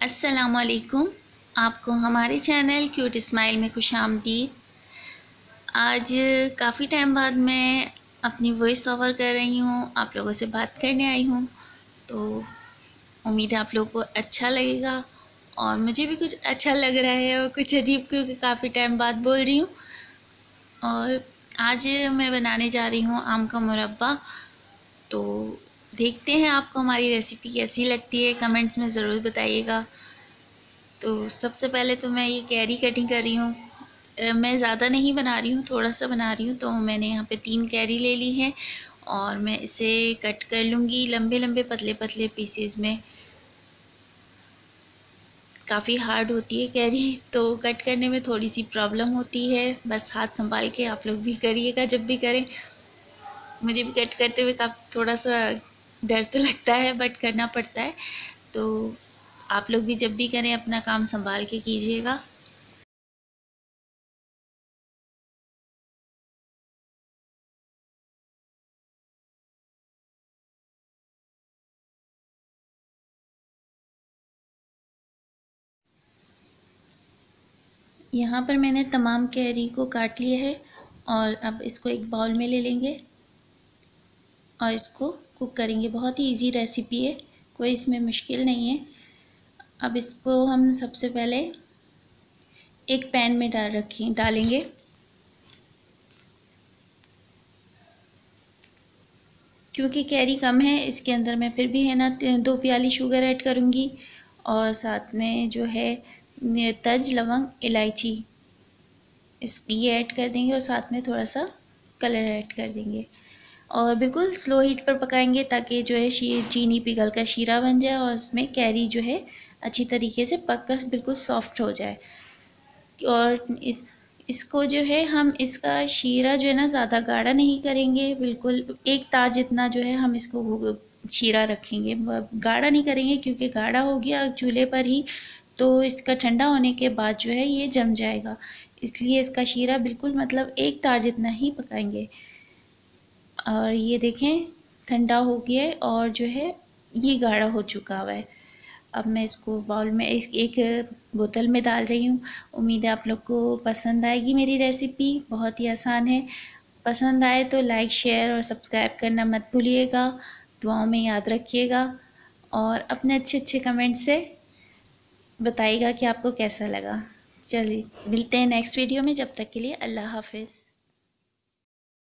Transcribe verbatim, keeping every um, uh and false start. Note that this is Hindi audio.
अस्सलामुअलैकुम। आपको हमारे चैनल क्यूट स्माइल में खुशामदीद। आज काफ़ी टाइम बाद मैं अपनी वॉइस ओवर कर रही हूँ, आप लोगों से बात करने आई हूँ। तो उम्मीद है आप लोगों को अच्छा लगेगा और मुझे भी कुछ अच्छा लग रहा है और कुछ अजीब, क्योंकि काफ़ी टाइम बाद बोल रही हूँ। और आज मैं बनाने जा रही हूँ आम का मुरब्बा। तो देखते हैं आपको हमारी रेसिपी कैसी लगती है, कमेंट्स में ज़रूर बताइएगा। तो सबसे पहले तो मैं ये कैरी कटिंग कर रही हूँ। मैं ज़्यादा नहीं बना रही हूँ, थोड़ा सा बना रही हूँ। तो मैंने यहाँ पे तीन कैरी ले ली है और मैं इसे कट कर लूँगी लंबे लंबे पतले पतले पीसेस में। काफ़ी हार्ड होती है कैरी, तो कट करने में थोड़ी सी प्रॉब्लम होती है। बस हाथ संभाल के आप लोग भी करिएगा जब भी करें। मुझे भी कट करते हुए काफ़ी थोड़ा सा डर तो लगता है, बट करना पड़ता है। तो आप लोग भी जब भी करें अपना काम संभाल के कीजिएगा। यहाँ पर मैंने तमाम कैरी को काट लिया है और अब इसको एक बाउल में ले लेंगे और इसको कुक करेंगे। बहुत ही इजी रेसिपी है, कोई इसमें मुश्किल नहीं है। अब इसको हम सबसे पहले एक पैन में डाल रखें डालेंगे। क्योंकि कैरी कम है, इसके अंदर मैं फिर भी है ना दो प्याली शुगर ऐड करूँगी और साथ में जो है तज, लवंग, इलायची इस ये ऐड कर देंगे और साथ में थोड़ा सा कलर ऐड कर देंगे और बिल्कुल स्लो हीट पर पकाएंगे ताकि जो है चीनी पिघल कर शीरा बन जाए और उसमें कैरी जो है अच्छी तरीके से पक कर बिल्कुल सॉफ्ट हो जाए। और इस इसको जो है हम इसका शीरा जो है ना ज़्यादा गाढ़ा नहीं करेंगे, बिल्कुल एक तार जितना जो है हम इसको शीरा रखेंगे। गाढ़ा नहीं करेंगे क्योंकि गाढ़ा हो गया चूल्हे पर ही तो इसका ठंडा होने के बाद जो है ये जम जाएगा, इसलिए इसका शीरा बिल्कुल मतलब एक तार जितना ही पकाएंगे। और ये देखें ठंडा हो गया है और जो है ये गाढ़ा हो चुका हुआ है। अब मैं इसको बाउल में एक, एक बोतल में डाल रही हूँ। उम्मीद है आप लोग को पसंद आएगी मेरी रेसिपी, बहुत ही आसान है। पसंद आए तो लाइक, शेयर और सब्सक्राइब करना मत भूलिएगा। दुआओं में याद रखिएगा और अपने अच्छे अच्छे कमेंट से बताइएगा कि आपको कैसा लगा। चलिए मिलते हैं नेक्स्ट वीडियो में, जब तक के लिए अल्लाह हाफिज़।